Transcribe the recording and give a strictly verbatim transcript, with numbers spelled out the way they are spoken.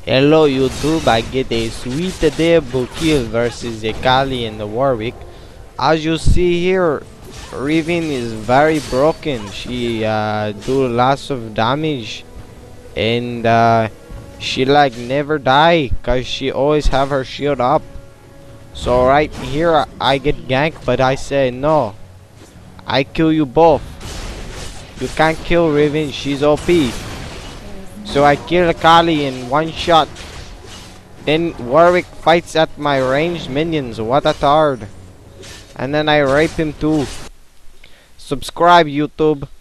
Hello YouTube, I get a sweet debut kill versus the Kali and the Warwick. As you see here, Riven is very broken. She uh, do lots of damage, and uh, she like never die cause she always have her shield up. So right here I get ganked, but I say no, I kill you both. You can't kill Riven, she's O P. So I kill Kali in one shot. Then Warwick fights at my ranged minions. What a tard. And then I rape him too. Subscribe YouTube.